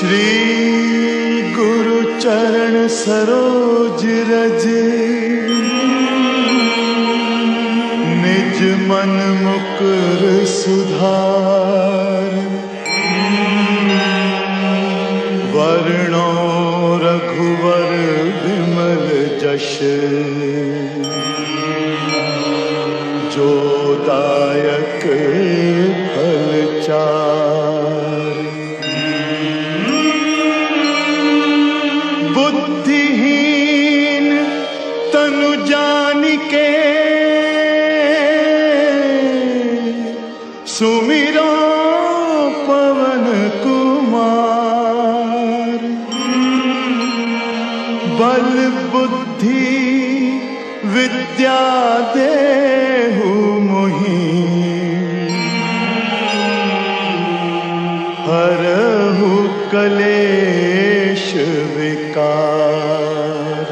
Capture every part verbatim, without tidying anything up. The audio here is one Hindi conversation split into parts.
श्री गुरु चरण सरोज रज, निज मन मुकुर सुधार। वर्णो रघुवर विमल जश, जो दायक फल चार। बुद्धिहीन तनु जानिके, सुमिरो पवन कुमार। बल बुद्धि विद्या देहु मोहि, हरहु कलेश विकार।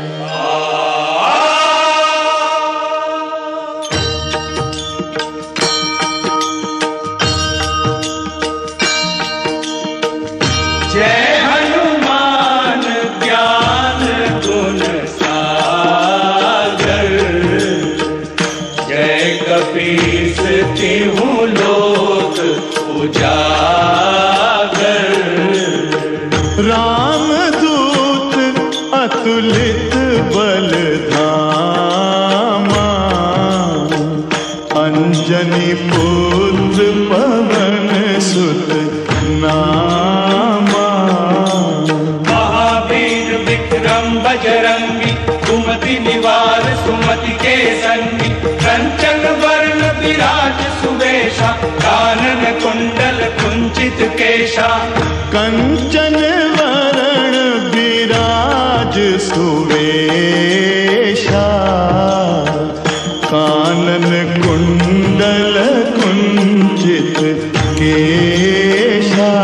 जय हनुमान ज्ञान गुण सागर, जय कपीस तिहुँ लोक उजागर। रामदूत अतुलित बल धामा, अंजनी पुत्र पवन सुत नामा। महावीर विक्रम बजरंगी, कुमति निवार सुमति के संगी। कंचन वर्ण विराज सुवेशा, कानन कुंडल कुंचित केशा। कंचन वरण विराज सुवेशा, कानन कुंडल कुंचित केशा।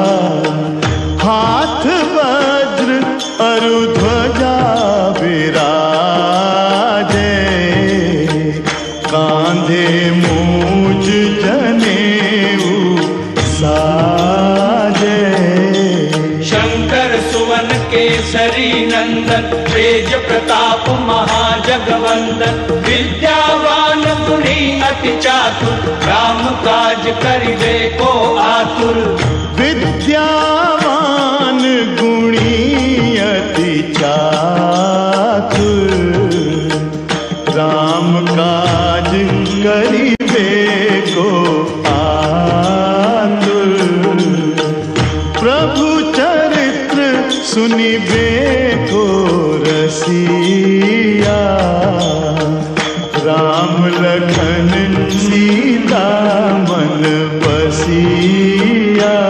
हाथ वज्र अरु ध्वजा विराजे, कांधे मूज जनेऊ साजे। शंकर सुवन केसरी नंदन, तेज प्रताप महाजगवंदन। विद्यावान गुणी अति चातुर, राम काज करिबे को आतुर। विद्यावान गुणी अति चातुर, राम काज करिबे को आतुर। प्रभु चरित्र सुनिबे को रसिया, राम लखन सीता मन बसिया।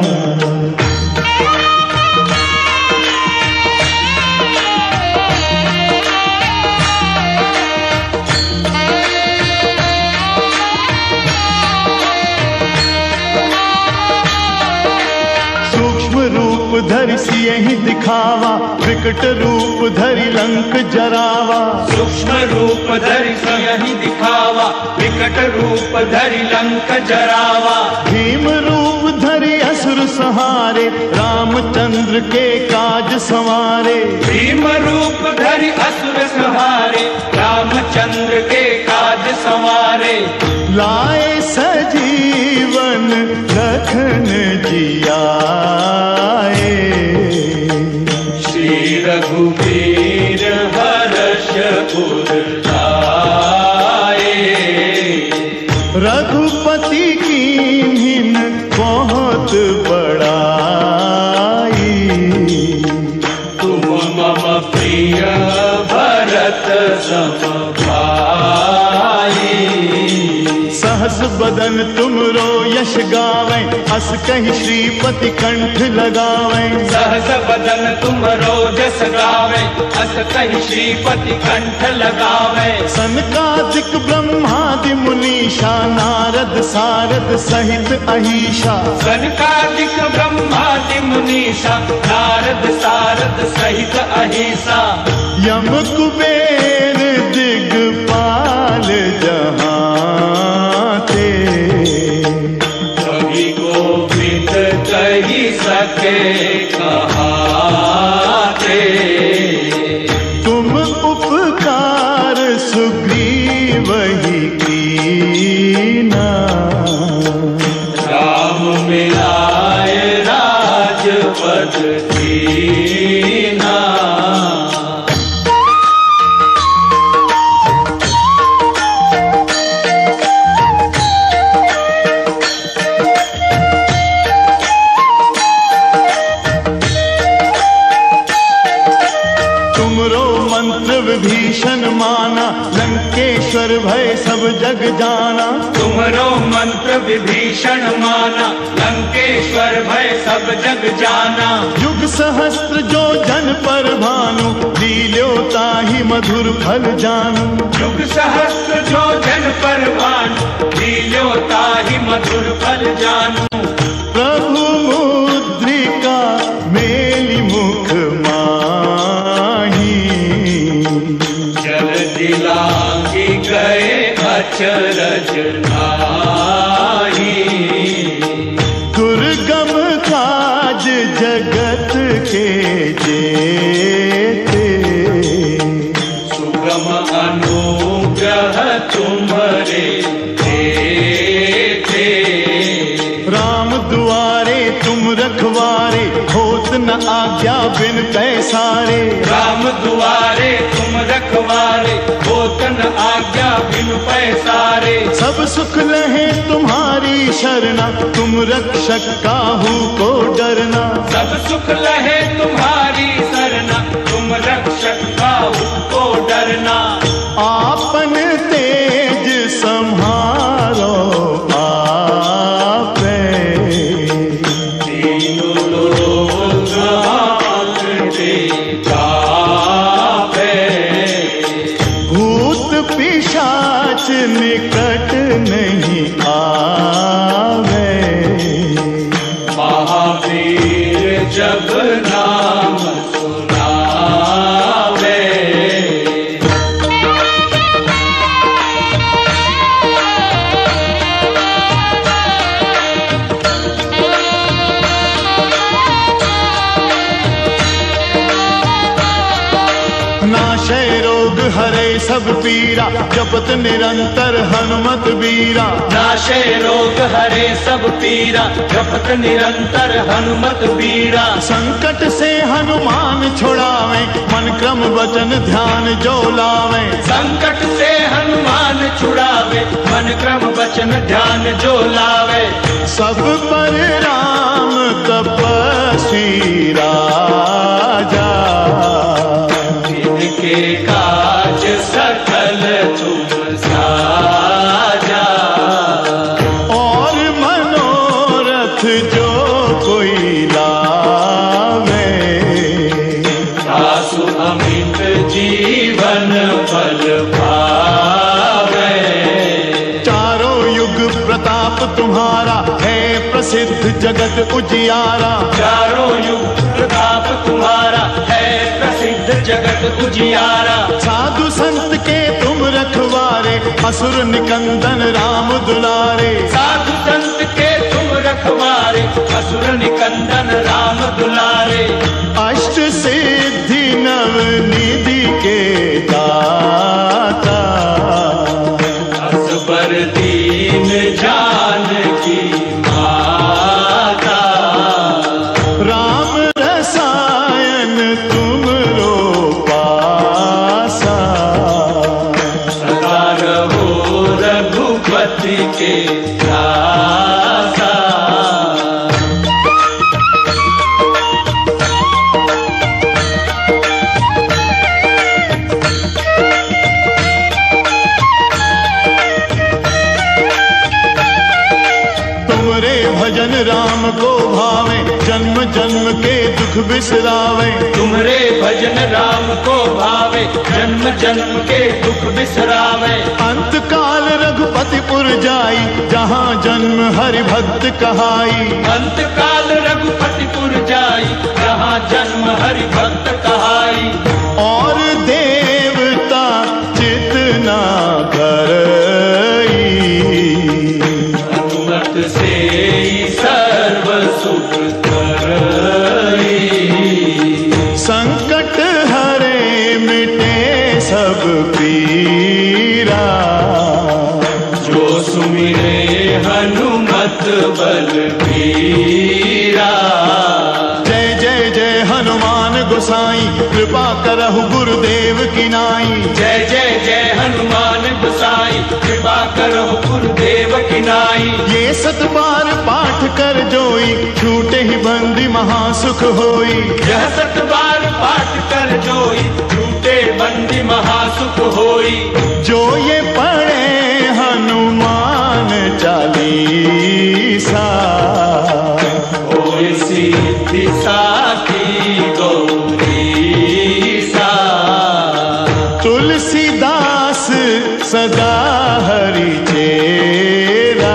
धरि सियहि दिखावा, विकट रूप धरि लंक जरावा। सूक्ष्म रूप धरि सियहि दिखावा, विकट रूप धरि लंक जरावा। भीम रूप धरि असुर संहारे, रामचंद्र के काज संवारे। भीम रूप धरि असुर संहारे, रामचंद्र के काज संवारे। लाए सजीवन लखन जियाए, श्री रघुवीर हर्ष उर लाए। रघुपति कीन्हिन बहुत बड़ाई, तुम मम प्रिय भरत सम भाई। सहस बदन तुमरो यश गावें, अस कहि श्रीपति कंठ लगावें। सहस बदन तुमरो जस गावे, अस कहि श्रीपति कंठ लगावे। सनकादिक ब्रह्मादि मुनीषा, नारद सारद सहित अहीशा। सनकादिक ब्रह्मादि मुनीषा, नारद सारद सहित अहीसा। यम कुबेर दिगपाल जहाँ थे, कवि कोविद कहि सके उपकार सुग्रीव ही कीना। राम मिलाए राजपद दीना। विभीषण माना लंकेश्वर भय सब जग जाना। तुमरो मंत्र विभीषण माना लंकेश्वर भय सब जग जाना। युग सहस्त्र जो जन पर भानु लील्यो ताहि मधुर फल जानू। युग सहस्त्र जो जन पर भानु लील्यो ताहि मधुर फल जानू। प्रभु मुद्रिका मेलि मुख माही। जल दिलांगी गए अचरज नाही। दुर्गम काज जगत के जेते। सुगम अनुग्रह तुम्हारे देते। राम दुआरे तुम रखवारे होत न आज्ञा बिन पैसारे। राम दुआरे तुम रखवारे होत न आज्ञा बिन पैसारे। सब सुख लहे तुम्हारी शरणा तुम रक्षक काहू को डरना। सब सुख लहे तुम्हारी शरणा तुम रक्षक काहू को डरना। आपन तेज सम्हारो आपे। तीनों लोग आंकते कांपे। भूत पिशाच निकट नहीं आवे। महावीर जब नाम सुनावे। नाशय रोग हरे सब पीरा जपत निरंतर हनुमत बीरा। नाशे रोग हरे सब पीरा जपत निरंतर हनुमत बीरा। संकट से हनुमान छुड़ावे मन क्रम वचन ध्यान जो लावे। संकट से हनुमान छुड़ावे मन क्रम वचन ध्यान जो लावे। सब पर राम तपस्वी राजा। इनके काज सकल तुम साजा। और मनोरथ जो कोई लावे। आसु अमित जीवन फल पावे। चारों युग प्रताप तुम्हारा है प्रसिद्ध जगत उजियारा। चारों युग प्रताप तुम्हारा है प्रसिद्ध जगत उजियारा। साधु संत के तुम रखवारे असुर निकंदन राम दुलारे। साधु संत के तुम रखवारे असुर निकंदन राम दुलारे। अष्ट सिद्धि नव निधि के दाता। असबर दीन जानकी माता। राम रसायन तुमरो पासा। सदा रहो रघुपति के दासा। तुमरे भजन राम को भावे जन्म जन्म के दुख बिसरावे। तुमरे भजन राम को भावे जन्म जन्म के दुख बिसरावे। अंत काल रघुपति पुर जाई जहाँ जन्म हरि भक्त कहाई। अंत काल रघुपतिपुर जाई जहाँ जन्म हरि भक्त कहाई। और देवता चितना करई। हनुमत से सर्व सुख करई। संकट हरे मिटे सब पीरा। जो सुमिरे हनुमत बलबीरा। जय जय जय हनुमान गोसाई कृपा करहु गुरुदेव की नाई। जय जय जय हनुमान गोसाई कृपा करो गुरुदेव की नाई। ये सत बार पाठ कर जोई छूटे ही बंदी महासुख होई। यह सत बार पाठ कर जोई छूटे बंदी महासुख होई। जो ये पढ़े हनुमान चालीसा होय सिद्धि साखी गौरीसा। तुलसीदास सदा हरि चेरा।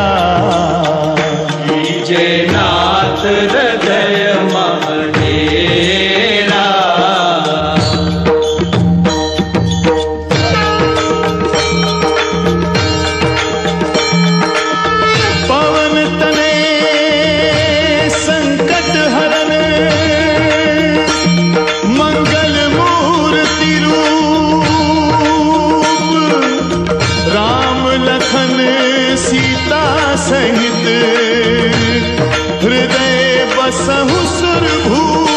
कीजे नाथ हृदय महडेरा। पवन तने संकट हरन मंगल मूर्ति रूप। राम लखन सीता सहित हृदय बसहु सुरभूप।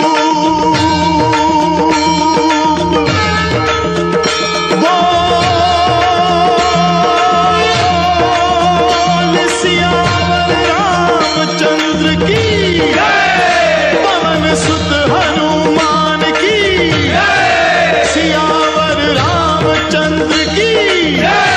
बोल सियावर रामचंद्र की पवन सुत हनुमान की। सियावर रामचंद्र की।